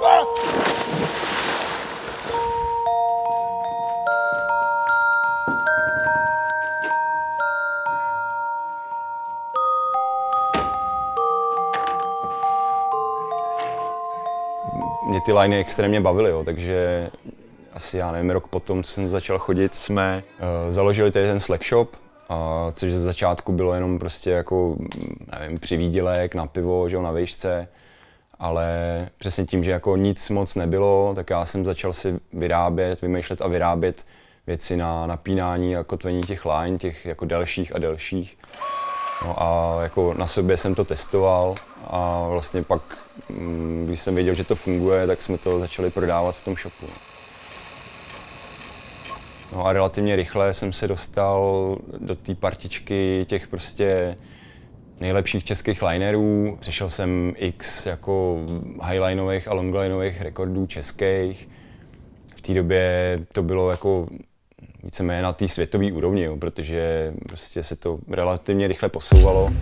Mě ty liney extrémně bavily, jo, takže asi, já nevím, rok potom, co jsem začal chodit, jsme založili tady ten Slack shop, což ze začátku bylo jenom prostě jako, nevím, přivýdělek na pivo, že jo, na vejšce, ale přesně tím, že jako nic moc nebylo, tak já jsem začal si vymýšlet a vyrábět věci na napínání a kotvení těch line, těch jako delších a delších. No a jako na sobě jsem to testoval a vlastně pak, když jsem věděl, že to funguje, tak jsme to začali prodávat v tom shopu. No a relativně rychle jsem se dostal do té partičky těch prostě nejlepších českých linerů. Přišel jsem x jako highlineových a longlineových rekordů českých. V té době to bylo jako víceméně na té světové úrovni, jo, protože prostě se to relativně rychle posouvalo.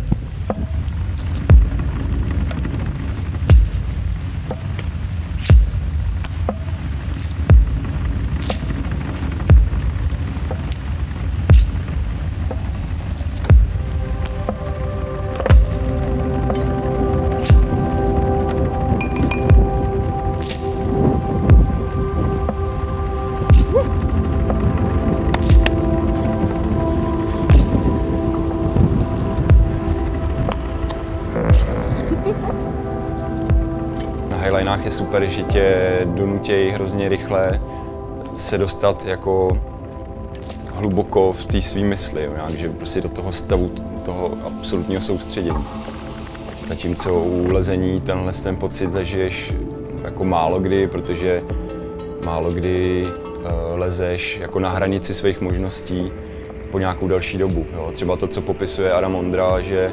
Na highlinách je super, že tě donutějí hrozně rychle se dostat jako hluboko v té svý mysli, jo, že prostě do toho stavu, toho absolutního soustředění. Zatímco u lezení ten pocit zažiješ jako málo kdy, protože málo kdy lezeš jako na hranici svých možností po nějakou delší dobu. Jo. Třeba to, co popisuje Adam Ondra, že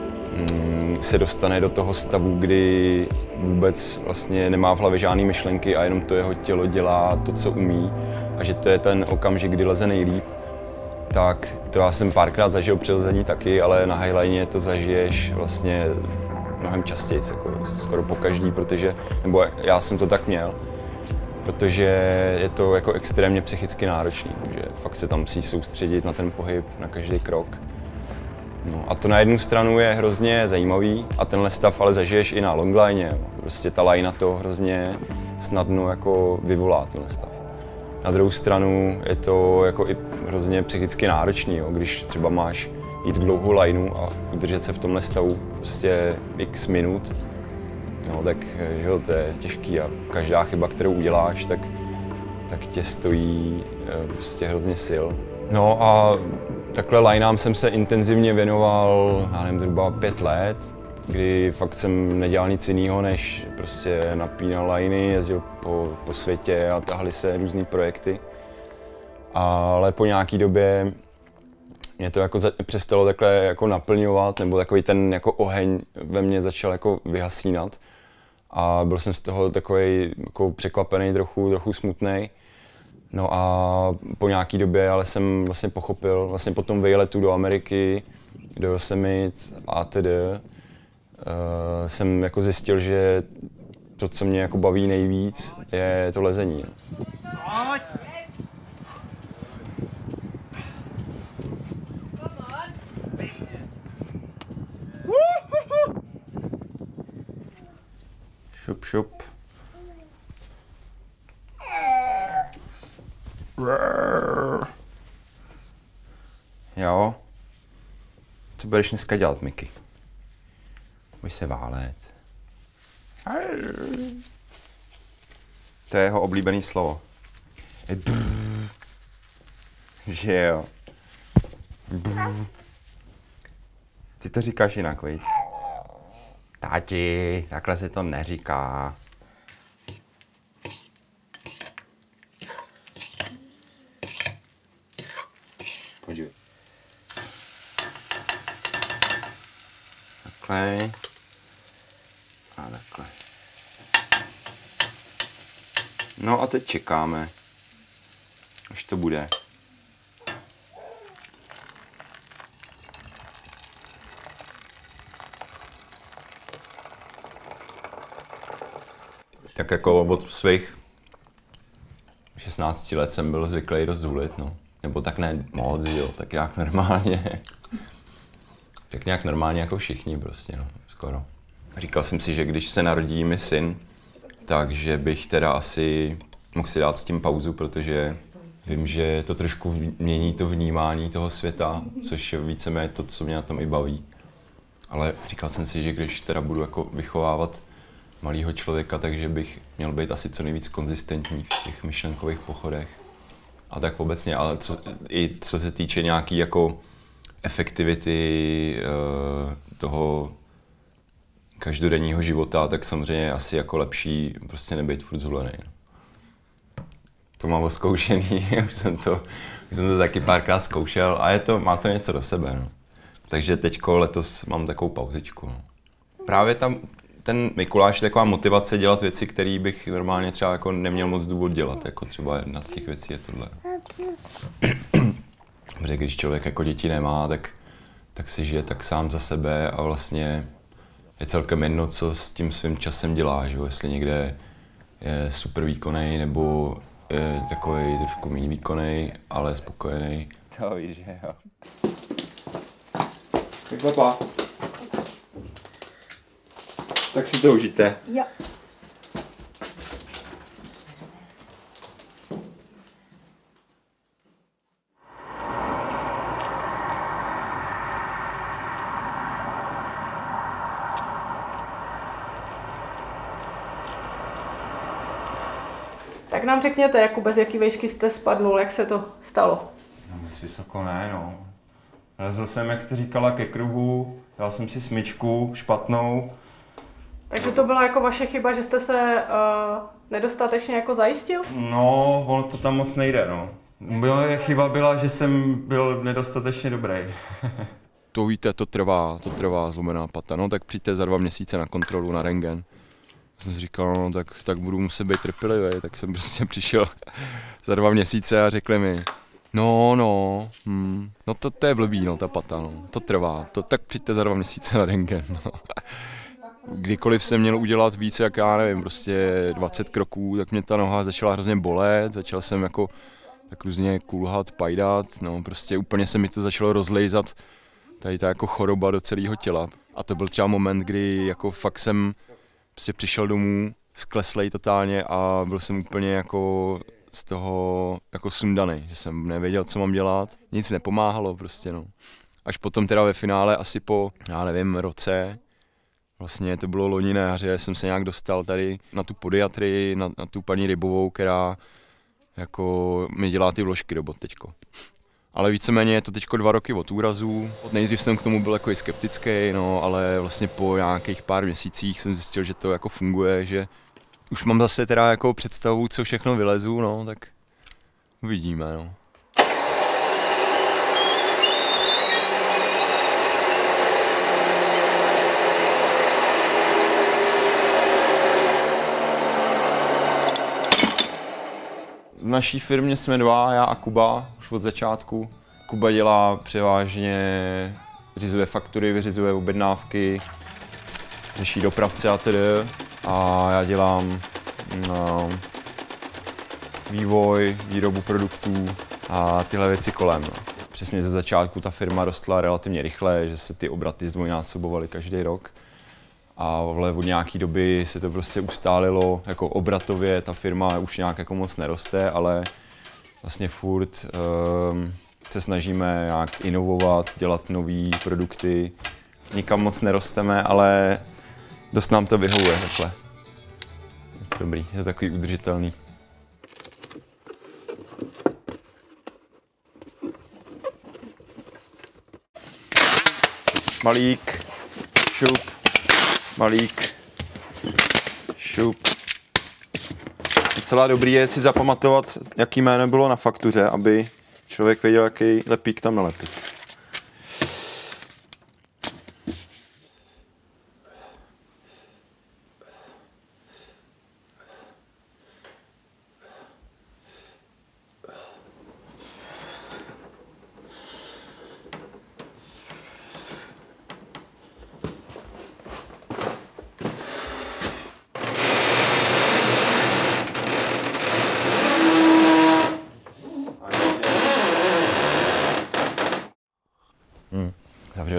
se dostane do toho stavu, kdy vůbec vlastně nemá v hlavě žádný myšlenky a jenom to jeho tělo dělá to, co umí, a že to je ten okamžik, kdy leze nejlíp. Tak to já jsem párkrát zažil při lezení taky, ale na highline to zažiješ vlastně mnohem častěji, jako skoro pokaždý, protože, nebo já jsem to tak měl, protože je to jako extrémně psychicky náročný, že fakt se tam musí soustředit na ten pohyb, na každý krok. No, a to na jednu stranu je hrozně zajímavý a tenhle stav ale zažiješ i na longline. Prostě ta line to hrozně snadno jako vyvolá, tenhle stav. Na druhou stranu je to jako i hrozně psychicky náročný, jo, když třeba máš jít dlouhou lineu a udržet se v tomhle stavu prostě x minut, no, tak že, to je těžký a každá chyba, kterou uděláš, tak tě stojí prostě hrozně sil. No a takhle lineám jsem se intenzivně věnoval, já nevím, zhruba 5 let, kdy fakt jsem nedělal nic jiného, než prostě napínal liney, jezdil po světě a tahly se různý projekty. Ale po nějaký době mě to jako přestalo takhle jako naplňovat, nebo takový ten jako oheň ve mně začal jako vyhasínat. A byl jsem z toho takový jako překvapený, trochu smutný. No a po nějaký době ale jsem vlastně pochopil, vlastně po tom výletu do Ameriky, do Yosemite a tedy, jsem jako zjistil, že to, co mě jako baví nejvíc, je to lezení. Šup, šup. Jo. Co budeš dneska dělat, Mickey? Budeš se válet. To je jeho oblíbený slovo. Že jo. Ty to říkáš jinak, viď? Táti, takhle se to neříká. Podívej. Takhle. A takhle. No a teď čekáme, až to bude. Tak jako od svých 16 let jsem byl zvyklý dost hulit, no. Nebo tak ne moc, jo, tak nějak normálně. Tak nějak normálně jako všichni prostě, no, skoro. Říkal jsem si, že když se narodí mi syn, takže bych teda asi mohl si dát s tím pauzu, protože vím, že to trošku mění to vnímání toho světa, což je víceméně to, co mě na tom i baví. Ale říkal jsem si, že když teda budu jako vychovávat malého člověka, takže bych měl být asi co nejvíc konzistentní v těch myšlenkových pochodech. A tak obecně, ale i co se týče nějaký jako efektivity toho každodenního života, tak samozřejmě je asi jako lepší prostě nebejt furt zhulený. To mám oskoušený, už jsem to taky párkrát zkoušel a má to něco do sebe. No. Takže teďko letos mám takovou pauzičku. No. Právě ten Mikuláš je taková motivace dělat věci, které bych normálně třeba jako neměl moc důvod dělat. Jako třeba jedna z těch věcí je tohle. Protože když člověk jako děti nemá, tak si žije tak sám za sebe a vlastně je celkem jedno, co s tím svým časem dělá, že? Jestli někde je super výkonný nebo je takový trošku méně výkonný, ale spokojený. To víš, že jo. Tak papa. Tak si to užijte. Jo. Tak nám řekněte, Jakube, z jaký výšky jste spadnul, jak se to stalo? No moc vysoko ne, no. Lezl jsem, jak jste říkala, ke kruhu, dal jsem si smyčku špatnou. Takže to byla jako vaše chyba, že jste se nedostatečně jako zajistil? No, ono to tam moc nejde, no. Moje chyba byla, že jsem byl nedostatečně dobrý. To víte, to trvá zlomená pata, no tak přijďte za 2 měsíce na kontrolu, na rentgen. Jsem si říkal, no tak budu muset být trpělivý, tak jsem prostě přišel za 2 měsíce a řekli mi, no to je blbý, no ta pata, no, to trvá, tak přijďte za 2 měsíce na rentgen, no. Kdykoliv jsem měl udělat víc, jak já nevím, prostě 20 kroků, tak mě ta noha začala hrozně bolet, začal jsem jako tak různě kulhat, pajdat, no prostě úplně se mi to začalo rozlejzat, tady ta jako choroba do celého těla. A to byl třeba moment, kdy jako fakt jsem prostě přišel domů, skleslej totálně a byl jsem úplně jako z toho jako sundaný, že jsem nevěděl, co mám dělat, nic nepomáhalo prostě, no. Až potom teda ve finále asi po, já nevím, roce, vlastně to bylo loni na jaře, jsem se nějak dostal tady na tu podiatrii, na tu paní Rybovou, která jako mi dělá ty vložky do bot teďko. Ale víceméně je to teďko 2 roky od úrazu. Nejdřív jsem k tomu byl jako i skeptický, no, ale vlastně po nějakých pár měsících jsem zjistil, že to jako funguje, že už mám zase teda jako představu, co všechno vylezu, no, tak uvidíme, no. V naší firmě jsme 2, já a Kuba, už od začátku. Kuba dělá převážně, vyřizuje faktury, vyřizuje objednávky, řeší dopravce a tedy. A já dělám vývoj, výrobu produktů a tyhle věci kolem. No. Přesně ze začátku ta firma rostla relativně rychle, že se ty obraty zdvojnásobovaly každý rok. A od nějaké doby se to prostě ustálilo, jako obratově ta firma už nějak jako moc neroste, ale vlastně furt se snažíme nějak inovovat, dělat nové produkty. Nikam moc nerosteme, ale dost nám to vyhovuje takhle. Je to dobrý, je to takový udržitelný. Malík, šup. Malík, šup. Docela dobrý je si zapamatovat, jaký jméno bylo na faktuře, aby člověk věděl, jaký lepík tam nalepit.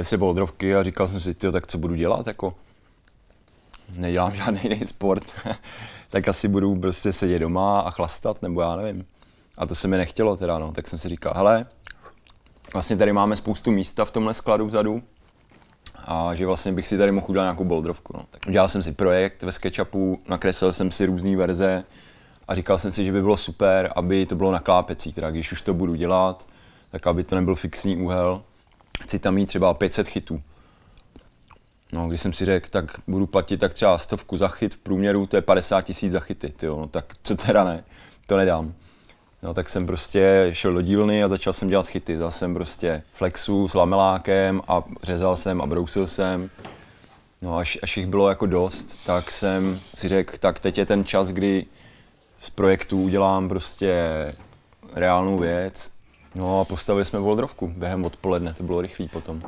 měli si boldrovky a říkal jsem si, tyjo, tak co budu dělat, jako nedělám žádný jiný sport, tak asi budu prostě sedět doma a chlastat, nebo já nevím. A to se mi nechtělo teda, no, tak jsem si říkal, hele, vlastně tady máme spoustu místa v tomhle skladu vzadu a že vlastně bych si tady mohl udělat nějakou boldrovku, no. Tak udělal jsem si projekt ve SketchUpu, nakreslil jsem si různé verze a říkal jsem si, že by bylo super, aby to bylo na klápecí, teda když už to budu dělat, tak aby to nebyl fixní úhel. Chci tam mít třeba 500 chytů. No, když jsem si řekl, tak budu platit tak třeba 100 za chyt v průměru, to je 50 000 za chyty, tyjo, no tak to teda ne, to nedám. No tak jsem prostě šel do dílny a začal jsem dělat chyty. Dal jsem prostě flexu s lamelákem a řezal jsem a brousil jsem. No až jich bylo jako dost, tak jsem si řekl, tak teď je ten čas, kdy z projektu udělám prostě reálnou věc. No a postavili jsme boldrovku během odpoledne, to bylo rychlý potom.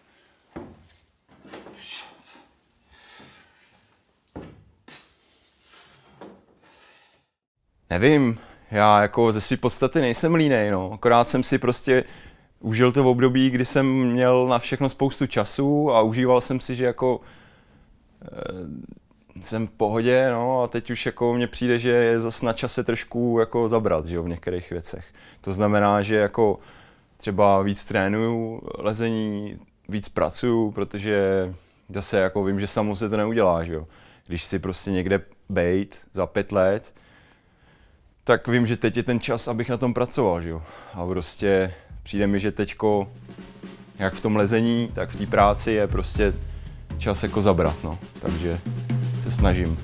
Nevím, já jako ze své podstaty nejsem línej, no. Akorát jsem si prostě užil to v období, kdy jsem měl na všechno spoustu času a užíval jsem si, že jako jsem v pohodě, no a teď už jako mně přijde, že je zase na čase trošku jako zabrat, že jo, v některých věcech. To znamená, že jako třeba víc trénuju lezení, víc pracuju, protože zase jako vím, že samo se to neudělá, že jo. Když si prostě někde bejt za 5 let, tak vím, že teď je ten čas, abych na tom pracoval, že jo. A prostě přijde mi, že teďko, jak v tom lezení, tak v té práci je prostě čas jako zabrat, no. Takže se snažím.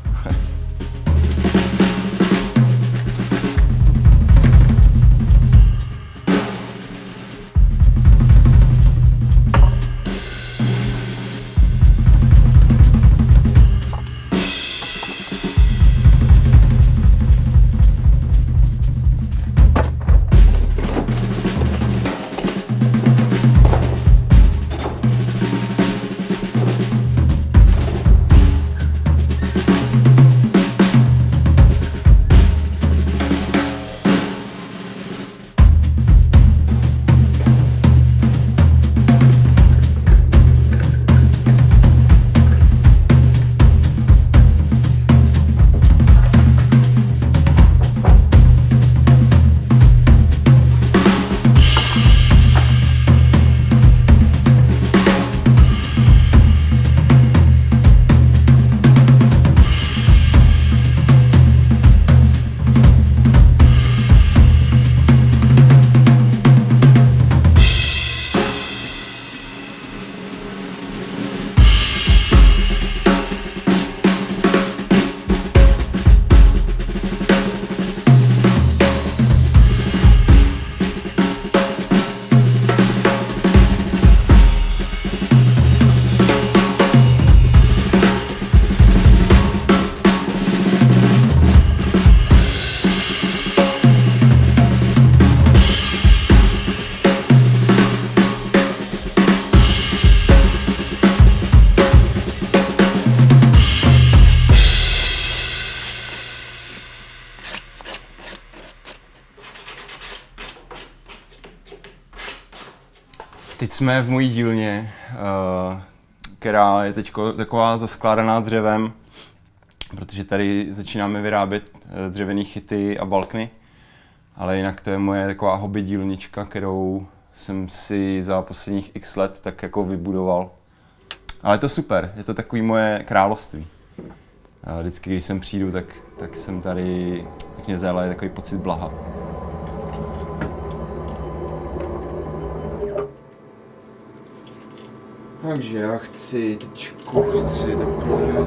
Teď jsme v mojí dílně, která je teď taková zaskládaná dřevem, protože tady začínáme vyrábět dřevěné chyty a balkny. Ale jinak to je moje taková hobby dílnička, kterou jsem si za posledních x let tak jako vybudoval. Ale je to super, je to takový moje království. A vždycky, když sem přijdu, tak jsem tady, tak mě zaleje takový pocit blaha. Takže já chci takhle.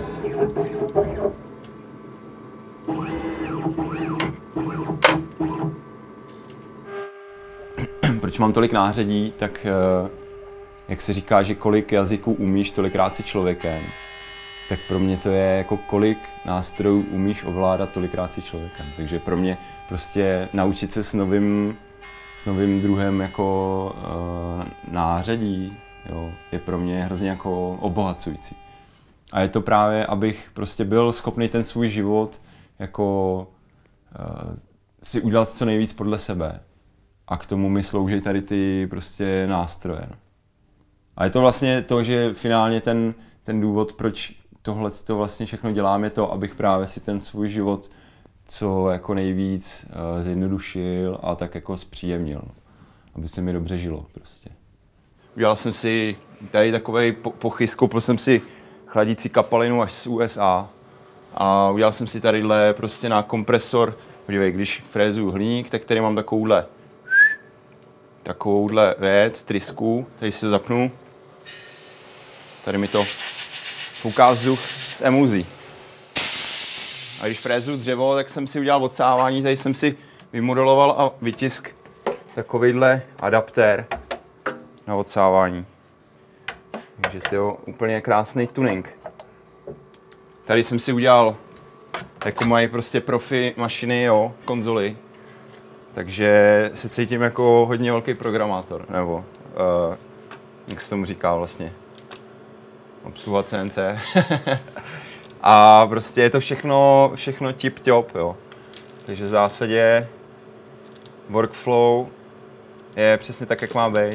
Proč mám tolik nářadí, tak jak se říká, že kolik jazyků umíš, tolikrát si člověkem. Tak pro mě to je jako kolik nástrojů umíš ovládat, tolikrát si člověkem. Takže pro mě prostě naučit se s novým druhem jako nářadí, jo, je pro mě hrozně jako obohacující. A je to právě, abych prostě byl schopný ten svůj život jako si udělat co nejvíc podle sebe. A k tomu mi slouží tady ty prostě nástroje. A je to vlastně to, že finálně ten důvod, proč tohle to vlastně všechno dělám, je to, abych právě si ten svůj život co jako nejvíc zjednodušil a tak jako zpříjemnil. Aby se mi dobře žilo prostě. Udělal jsem si tady takovej pochyst, koupil jsem si chladící kapalinu až z USA a udělal jsem si tadyhle prostě na kompresor. Podívej, když frézuju hliník, tak tady mám takovouhle věc, trysku, tady si to zapnu. Tady mi to fouká vzduch z emulzí. A když frézuju dřevo, tak jsem si udělal odsávání, tady jsem si vymodeloval a vytisk takovejhle adaptér na odsávání. Takže to je úplně krásný tuning. Tady jsem si udělal, jako mají prostě profi mašiny, jo, konzoly. Takže se cítím jako hodně velký programátor, nebo jak se tomu říká vlastně, obsluha CNC. A prostě je to všechno tip-top, jo. Takže v zásadě workflow je přesně tak, jak má být.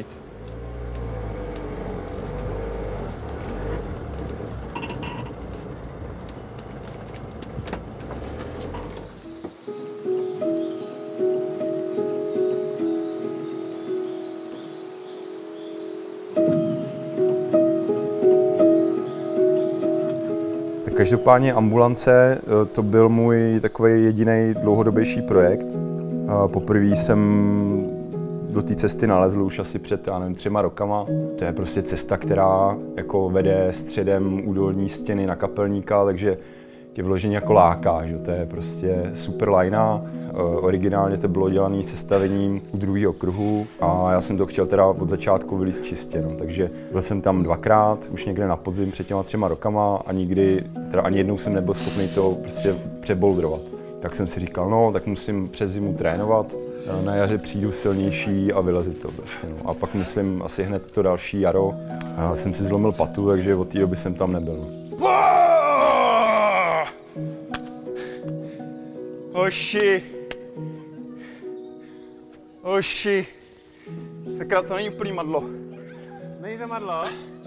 Každopádně ambulance, to byl můj takový jediný dlouhodobější projekt. Poprvé jsem do té cesty nalezl už asi před, já nevím, 3 rokama. To je prostě cesta, která jako vede středem údolní stěny na Kapelníka, takže tě vyloženě jako láká, že? To je prostě super lajna. Originálně to bylo dělané sestavením u druhého kruhu a já jsem to chtěl teda od začátku vylízt čistě, no. Takže byl jsem tam 2krát, už někde na podzim před těma 3 rokama a nikdy, teda ani jednou jsem nebyl schopný to prostě přeboldrovat. Tak jsem si říkal, no, tak musím přes zimu trénovat, na jaře přijdu silnější a vylezu to prostě, no. A pak myslím asi hned to další jaro jsem si zlomil patu, takže od té doby jsem tam nebyl. Oši, sakra, to není úplný madlo. Není to madlo?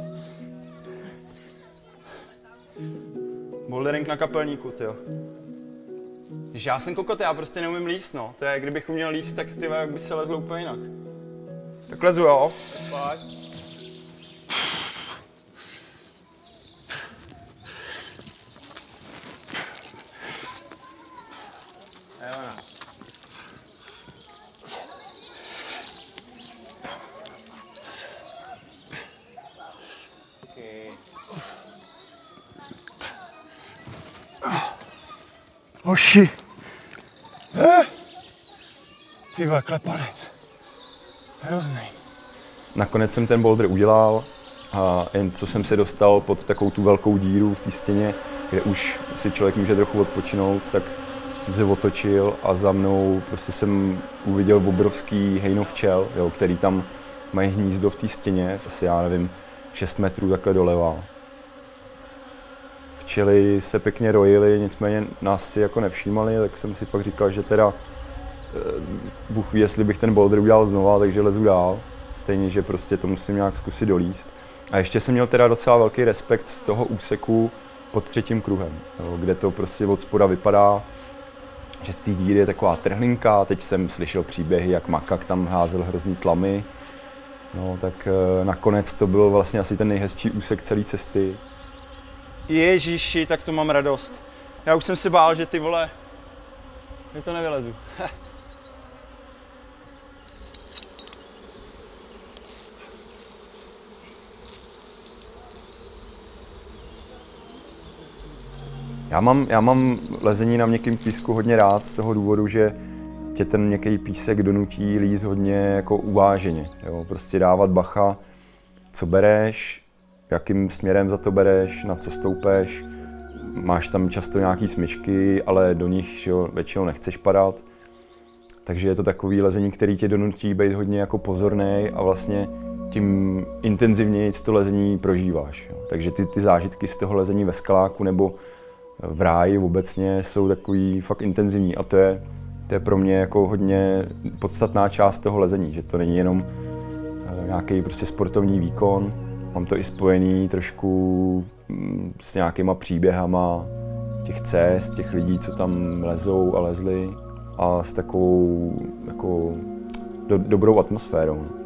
Bouldering na Kapelníku, tyjo. Když já jsem kokot, já prostě neumím líst, no. To je, kdybych uměl líst, tak ty by se lezlo úplně jinak. Tak lezu, jo? Pojď. Hoši. Ty vole, klepanec. Hrozný. Nakonec jsem ten boulder udělal a jen co jsem se dostal pod takovou tu velkou díru v té stěně, kde už si člověk může trochu odpočinout, tak jsem se otočil a za mnou prostě jsem uviděl obrovský hejno včel, jo, který tam mají hnízdo v té stěně, asi já nevím, 6 metrů takhle doleva. Včely se pěkně rojily, nicméně nás si jako nevšímali, tak jsem si pak říkal, že teda Bůh ví, jestli bych ten boulder udělal znova, takže lezu dál. Stejně, že prostě to musím nějak zkusit dolíst. A ještě jsem měl teda docela velký respekt z toho úseku pod 3. kruhem, jo, kde to prostě od spoda vypadá, že z té díry je taková trhlinka. Teď jsem slyšel příběhy, jak makak tam házel hrozný tlamy. No tak nakonec to byl vlastně asi ten nejhezčí úsek celé cesty. Ježíši, tak to mám radost. Já už jsem se bál, že ty vole, já to nevylezu. Já mám lezení na měkkém písku hodně rád z toho důvodu, že tě ten měkký písek donutí lízt hodně jako uváženě. Jo? Prostě dávat bacha, co bereš, jakým směrem za to bereš, na co stoupeš. Máš tam často nějaký smyčky, ale do nich jo, většinou nechceš padat. Takže je to takový lezení, který tě donutí být hodně jako pozornej a vlastně tím intenzivněji to lezení prožíváš. Jo. Takže ty zážitky z toho lezení ve skaláku nebo v ráji obecně jsou takový fakt intenzivní a to je pro mě jako hodně podstatná část toho lezení, že to není jenom nějaký prostě sportovní výkon, Mám to i spojený trošku s nějakýma příběhama těch cest, těch lidí, co tam lezou a lezli a s takovou jako dobrou atmosférou.